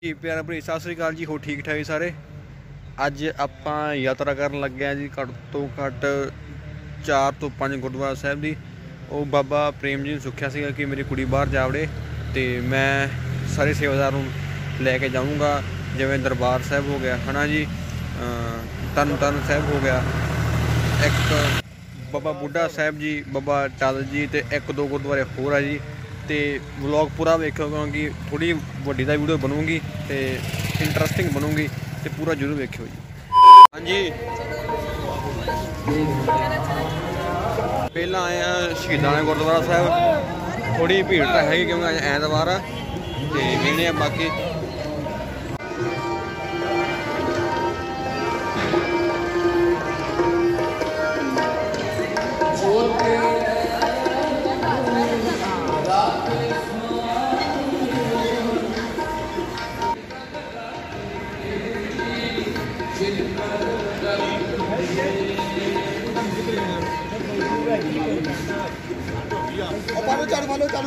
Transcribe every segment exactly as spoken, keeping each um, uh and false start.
जी प्यारा भरी सत श्री अकाल जी। हो ठीक ठाक सारे। अज आपां यात्रा करन लगे हैं जी घट तो घट चार तो पाँच गुरुद्वारा साहब की। वो बाबा प्रेम जी ने सुखिया सीगा कि मेरी कुड़ी बाहर जा वड़े तो मैं सारे सेवादार लैके जाऊँगा, जिवें दरबार साहब हो गया है ना जी, तरन तारण साहब हो गया, एक बाबा बुढ़ा साहब जी, बाबा टल जी, तो एक दो गुरुद्वारे होर है जी। तो व्लॉग पूरा वेखो क्योंकि थोड़ी वड्डी दा वीडियो बनूगी तो इंटरस्टिंग बनूगी, तो पूरा जरूर वेखियो जी। हाँ जी, पहला आए हैं शहीदां गुरुद्वारा साहब। थोड़ी भीड़ तो है क्योंकि अज ऐतवार आ, तो वेखने बाकी चालू मालो चालू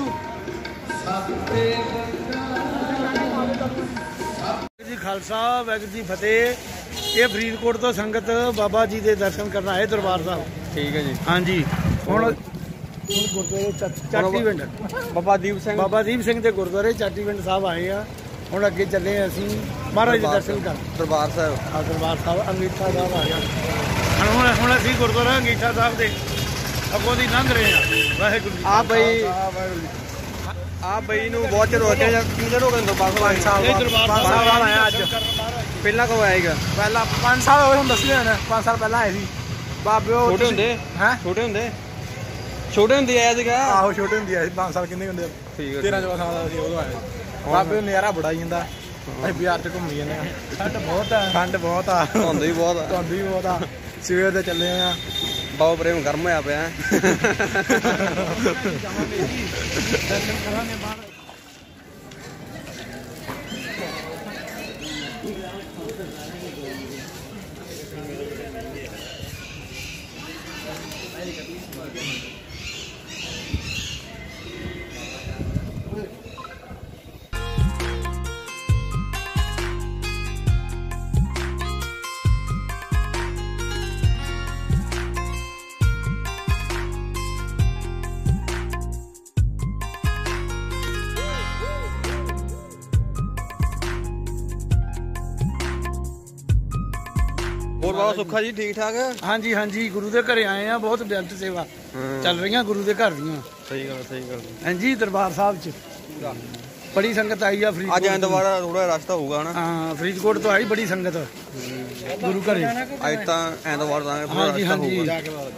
जी खालसा वाहिगुरू जी फतेह। ये फरीदकोट तो संगत बाबा जी के दर्शन करना है दरबार साहब। ठीक है जी। हाँ जी, हुण गुरुद्वारे चाटीविंड बाबा दीप सिंह बाबा दीप सिंह के गुरुद्वारे चाटीविंड साहब आए हैं। हुण अगे चले असीं महाराज के दर्शन कर दरबार साहब। हाँ दरबार साहब अंगीठा साहब आ गया। हुण हुण असीं गुरुद्वारा अंगीठा साहब के अगों दी लंघ रहे हैं। वाहिगुरू आ बई आ बई नूं बहुत चिर हो गया, कितने दिन हो गए दरबार पाँच साल पाँच साल आया अज। पहला कब आएगा? पहला पाँच साल हो गए, हम दस ने पाँच साल पहला आए सी बाबे। छोटे होंदे हैं छोटे होंदे छोटे होंदे आया सीगा। आहो छोटे होंदे आए पाँच साल किन्ने होंदे? ठीक है, तेरह चौदह साल दा सी उदों आए। बाबे नज़ारा बड़ा ही जांदा। ਅਸੀਂ ਬਾਜ਼ਾਰ ਚ ਘੁੰਮੀ ਜਾਂਦੇ ਆ। ਠੰਡ ਬਹੁਤ ਆ ਠੰਡ ਬਹੁਤ ਆ ਧੁੰਦ ਵੀ ਬਹੁਤ ਆ ਧੁੰਦ ਵੀ ਬਹੁਤ ਆ। ਸਵੇਰ ਦੇ ਚੱਲੇ ਆ। ਬਾਬਾ ਪ੍ਰੇਮ ਗਰਮ ਹੋਇਆ ਪਿਆ। ਦਰਸ਼ਨ ਕਰਾਂਗੇ ਬਾਹਰ। और बाबा सुखा जी ठीक ठाक है? हाँ जी हाँ जी, गुरु के घरे आए हैं। बहुत बेअंत सेवा चल रही गुरु के घर दियां। सही गल सही गल। हाँ जी, दरबार साहब च बड़ी संगत आई है। फरीदकोट आज ऐतवार थोड़ा रास्ता होगा ना। हाँ, फरीदकोट तो आई बड़ी संगत गुरु घरे। आज तो ऐतवार हाँ जी हाँ जी,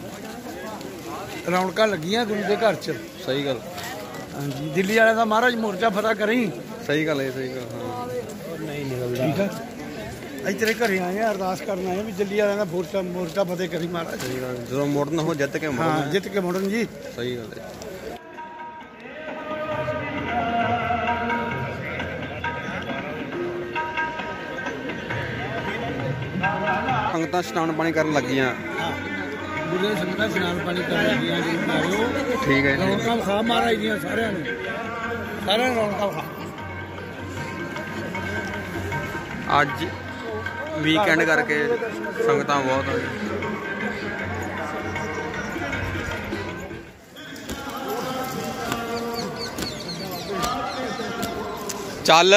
रौनक लगियां गुरु के घर च। सही गल। हाँ जी, दिल्ली वाले का महाराज मोर्चा फतह करी। सही गल है, सही गल। ठीक है, अज तेरे घरे आए हैं, अरदास करना है भी दिल्ली वाले का मोर्चा मोर्चा फतेह करी महाराज। सही गल, जो मुड़न हो जित के मुड़न। हाँ, जित के मुड़न जी। सही गल है। संगतां स्नान पानी करन लगियां। गुरु संगतां स्नान पानी करन लगियां जी मारियो। ठीक है, रौनकां खा महाराज दियां सारियां नूं, सारियां रौनकां खा। अज वीकेंड करके संगतां बहुत आ गई। चल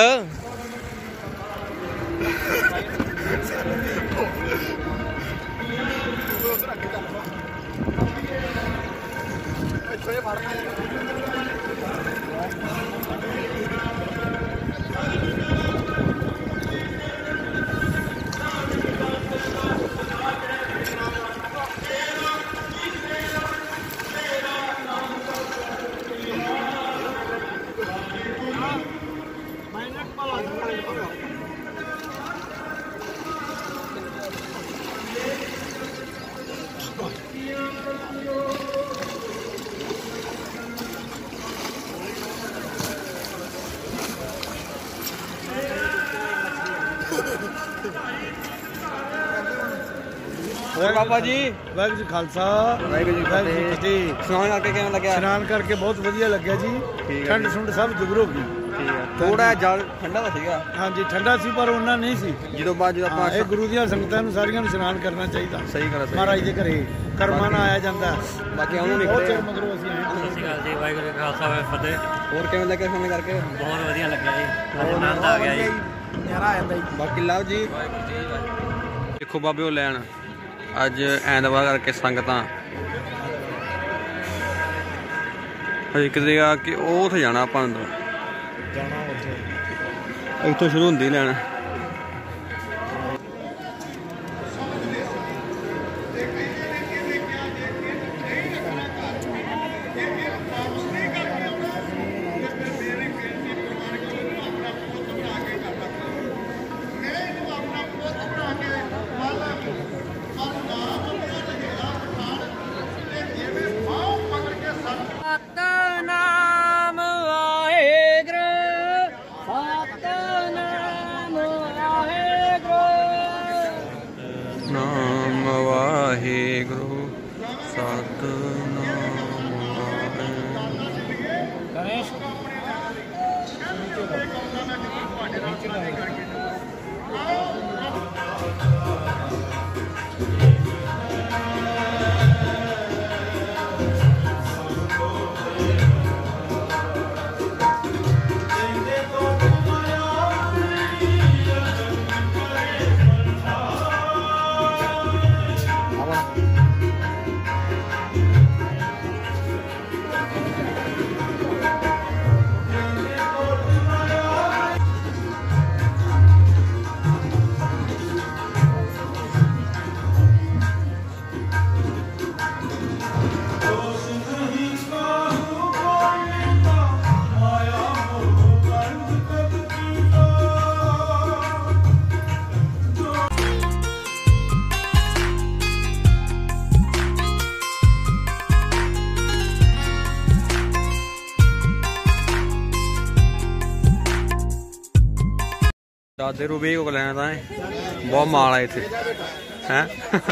और बाबा जी वाहिगुरू जी खालसा वाहिगुरू जी वाहिगुरू जी फतेह। स्नान करके किवें लग्या? स्नान करके बहुत वधिया लग्या जी। ठंड ठुंड सब दूर हो गई। थोड़ा जल ठंडा तो सीगा। हाँ जी ठंडा सी पर उन्ना नहीं सी। ਜਦੋਂ ਬਾਅਦ ਜਦੋਂ ਆਪਾਂ ਇਹ ਗੁਰੂ ਦੀਆਂ ਸੰਗਤਾਂ ਨੂੰ ਸਾਰੀਆਂ ਨੂੰ ਇਸ਼ਨਾਨ ਕਰਨਾ ਚਾਹੀਦਾ। ਸਹੀ ਗੱਲ ਹੈ ਮਹਾਰਾਜ ਦੇ ਘਰੇ ਕਰਮਾਂ ਨਾਲ ਆਇਆ ਜਾਂਦਾ। ਬਾਕੀ ਉਹਨੂੰ ਬਹੁਤ ਨਿਕਲੇ ਚਿਰ ਮਗਰੋਂ ਅਸੀਂ ਆਏ। ਸਤਿ ਸ਼੍ਰੀ ਅਕਾਲ ਜੀ, ਵਾਹਿਗੁਰੂ ਜੀ ਕਾ ਖਾਲਸਾ ਵਾਹਿਗੁਰੂ ਜੀ ਕੀ ਫਤਿਹ। ਹੋਰ ਕਿਵੇਂ ਲੱਗਿਆ ਸਾਨੂੰ ਕਰਕੇ? ਬਹੁਤ ਵਧੀਆ ਲੱਗਿਆ ਜੀ, ਆਨੰਦ ਆ ਗਿਆ ਜੀ, ਨਜ਼ਾਰਾ ਆ ਜਾਂਦਾ ਜੀ। ਬਾਕੀ ਲਵ ਜੀ ਦੇਖੋ ਬਾਬੇ ਉਹ ਲੈਣ ਅੱਜ ਐਤਵਾਰ ਕਰਕੇ ਸੰਗਤਾਂ ਹਜੇ ਕਿਤੇ ਆ ਕਿ ਉਹ ਉੱਥੇ ਜਾਣਾ ਆਪਾਂ ਅੰਦਰ ਜਾਣਾ ਉੱਥੇ ਇੱਥੋਂ ਸ਼ੁਰੂ ਹੁੰਦੀ ਲੈਣ। ਨਾਮ ਵਾਹਿਗੁਰੂ ਸਤਿਨਾਮ ਦਾਦੇ ਰੂਬੀ ਕੋ ਲੈਣਾ ਤਾਂ ਬਹੁਤ ਮਾਲ ਆ ਇੱਥੇ ਹੈ।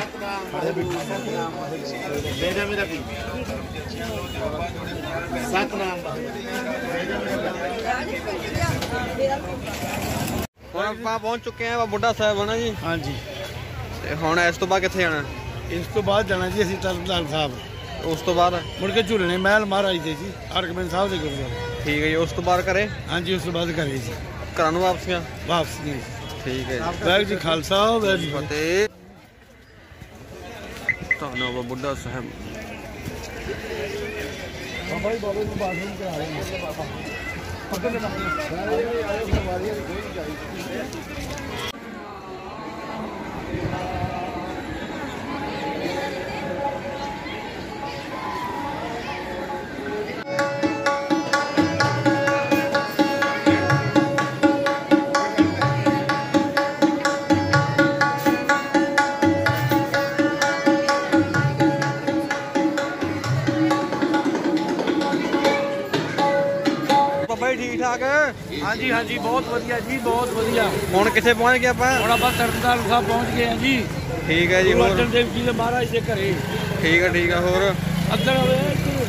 ਹੁਣ ਆਪਾਂ ਪਹੁੰਚ ਚੁੱਕੇ ਆ ਬੁੱਢਾ ਸਾਹਿਬ ਹਨਾ ਜੀ। ਹਾਂਜੀ ਤੇ ਹੁਣ ਇਸ ਤੋਂ ਬਾਅਦ ਕਿੱਥੇ ਜਾਣਾ? ਇਸ ਤੋਂ ਬਾਅਦ ਜਾਣਾ ਜੀ ਅਸੀਂ ਤਰਨਤਾਰਨ ਸਾਹਿਬ। ਉਸ ਤੋਂ ਬਾਅਦ ਮੁੜ ਕੇ ਝੂਲਣੇ ਮਹਿਲ ਮਹਾਰਾਜ ਦੇ ਜੀ ਹਰਗੋਬਿੰਦ ਸਾਹਿਬ ਦੇ ਗੁਰਦੁਆਰੇ। ਠੀਕ ਹੈ ਜੀ। ਉਸ ਤੋਂ ਬਾਅਦ ਘਰੇ? ਹਾਂਜੀ ਉਸ ਤੋਂ ਬਾਅਦ ਘਰੇ ਜੀ ਘਰਾਂ ਨੂੰ ਵਾਪਸੀਆਂ ਵਾਪਸ ਜੀ। ਠੀਕ ਹੈ ਜੀ। ਵਾਹਿਗੁਰੂ ਜੀ ਖਾਲਸਾ ਵਾਹਿਗੁਰੂ ਜੀ ਕੀ ਫਤਿਹ। ਧੰਨਵਾਦ ਬੁੱਢਾ ਸਾਹਿਬ। ਬਾਬਾ ਜੀ ਬਾਬਾ ਜੀ ਬਾਥਰੂਮ ਕਰਾ ਰਹੇ ਨੇ ਬਾਬਾ ਪੱਕੇ ਦੇ ਬਾਬਾ ਵਾਰੀਆਂ ਦੀ ਕੋਈ ਨਹੀਂ ਚਾਹੀਦੀ। ਠੀਕ ਠਾਕ? ਹਾਂਜੀ ਹਾਂਜੀ ਬਹੁਤ ਵਧੀਆ ਜੀ ਬਹੁਤ ਵਧੀਆ। ਹੁਣ ਕਿੱਥੇ ਪਹੁੰਚ ਗਏ ਆਪਾਂ? ਹੁਣ ਆਪਾਂ ਤਰਨਤਾਰਨ ਸਾਹਿਬ ਪਹੁੰਚ ਗਏ ਹਾਂ ਜੀ। ਠੀਕ ਹੈ ਜੀ। ਗੁਰੂ ਹੋਰ ਅਰਜਨ ਦੇਵ ਜੀ ਦੇ ਮਹਾਰਾਜ ਦੇ ਘਰੇ। ਠੀਕ ਹੈ ਠੀਕ ਹੈ। ਹੋਰ ਅੰਦਰ ਹੋਵੇ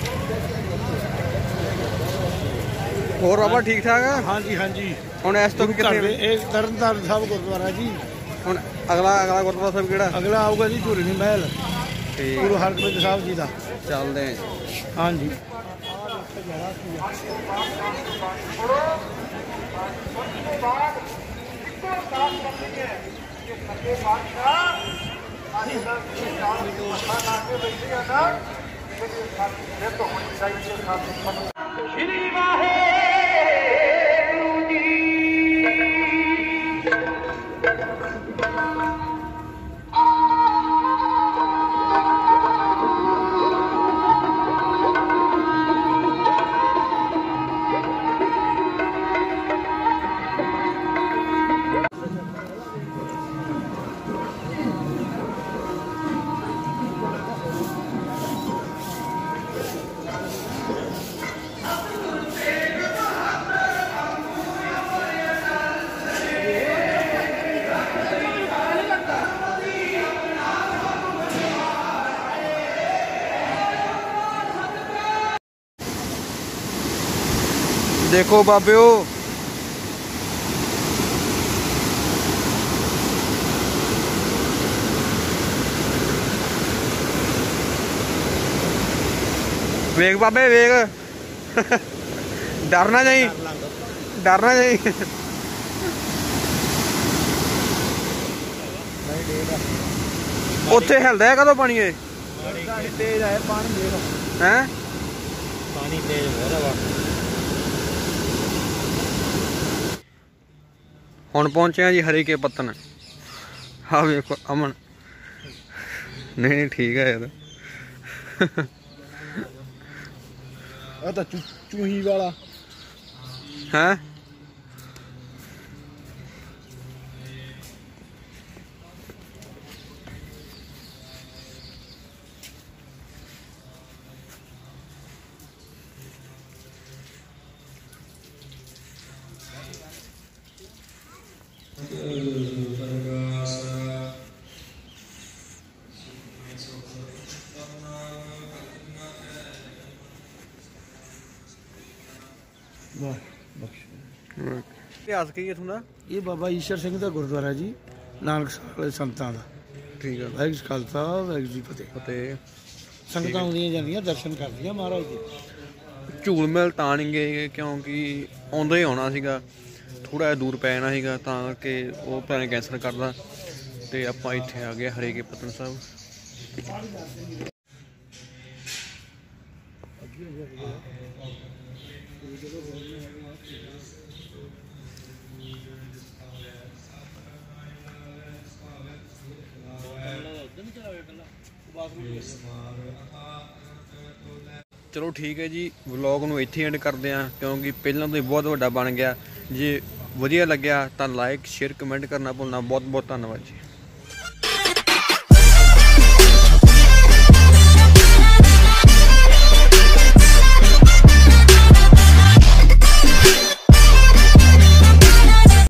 ਹੋਰ ਬਾਬਾ ਠੀਕ ਠਾਕ ਆ? ਹਾਂਜੀ ਹਾਂਜੀ। ਹੁਣ ਇਸ ਤੋਂ ਕਿੱਥੇ? ਇਹ ਤਰਨਤਾਰਨ ਸਾਹਿਬ ਗੁਰਦੁਆਰਾ ਜੀ। ਹੁਣ ਅਗਲਾ ਅਗਲਾ ਗੁਰਦੁਆਰਾ ਸਾਹਿਬ ਕਿਹੜਾ? ਅਗਲਾ ਆਊਗਾ ਜੀ ਝੂਲਣੀ ਮਹਿਲ ਠੀਕ ਗੁਰੂ ਹਰਗੋਬਿੰਦ ਸਾਹਿਬ ਜੀ ਦਾ। ਚੱਲਦੇ ਹਾਂ। ਹਾਂਜੀ ਸ਼੍ਰੀ ਵਾਹਿਗੁਰੂ ਜੀ। देखो बाबियो ਵੇਖ ਬਾਬੇ ਵੇਖ, ਡਰਨਾ ਨਹੀਂ, ਡਰਨਾ ਨਹੀਂ। ਉੱਥੇ ਹਿਲਦਾ ਕਦੋਂ ਪਾਣੀ ਇਹ? ਤੇਜ਼ ਆਏ ਪਾਣੀ ਦੇਖ ਹੈ ਪਾਣੀ ਤੇਜ਼ ਬਹੁਤ ਆ। ਹੁਣ ਪਹੁੰਚਿਆ ਜੀ ਹਰੀਕੇ ਪੱਤਨ। ਆ ਵੇਖੋ ਅਮਨ, ਨਹੀਂ ਨਹੀਂ ਠੀਕ ਹੈ ਇਹ ਤਾਂ। ਆ ਤਾਂ ਚੂਹੀ ਵਾਲਾ ਹੈ ਵਾਹ ਬਖਸ਼। ਇਤਿਹਾਸ ਕੀ ਇਥੋਂ ਦਾ? ਇਹ ਬਾਬਾ ਈਸ਼ਰ ਸਿੰਘ ਦਾ ਗੁਰਦੁਆਰਾ ਜੀ, ਨਾਨਕਸਰ ਵਾਲੇ ਸੰਤਾਂ ਦਾ। ਠੀਕ ਹੈ, ਵਾਹਿਗੁਰੂ ਜੀ ਖਾਲਸਾ ਵਾਹਿਗੁਰੂ ਜੀ ਫਤਿਹ। ਅਤੇ ਸੰਗਤਾਂ ਆਉਂਦੀਆਂ ਜਾਂਦੀਆਂ ਦਰਸ਼ਨ ਕਰਦੀਆਂ ਮਹਾਰਾਜ ਦੇ। ਝੂਲ ਮਿਲ ਤਾਂ ਨਹੀਂ ਗਏ ਕਿਉਂਕਿ ਆਉਂਦਾ ਹੀ ਆਉਣਾ ਸੀਗਾ, ਥੋੜ੍ਹਾ ਜਿਹਾ ਦੂਰ ਪੈ ਜਾਣਾ ਸੀਗਾ, ਤਾਂ ਕਰਕੇ ਉਹ ਪਲਾਨ ਕੈਂਸਲ ਕਰਦਾ ਅਤੇ ਆਪਾਂ ਇੱਥੇ ਆ ਗਏ ਹਰੀਕੇ ਪੱਤਨ ਸਾਹਿਬ। ਚਲੋ ਠੀਕ ਹੈ ਜੀ, ਵਲੌਗ ਨੂੰ ਇੱਥੇ ਐਂਡ ਕਰਦੇ ਹਾਂ ਕਿਉਂਕਿ ਪਹਿਲਾਂ ਤੋਂ ਹੀ ਬਹੁਤ ਵੱਡਾ ਬਣ ਗਿਆ। ਜੇ ਵਧੀਆ ਲੱਗਿਆ ਤਾਂ ਲਾਈਕ ਸ਼ੇਅਰ ਕਮੈਂਟ ਕਰਨਾ ਭੁੱਲਣਾ। ਬਹੁਤ ਬਹੁਤ ਧੰਨਵਾਦ ਜੀ।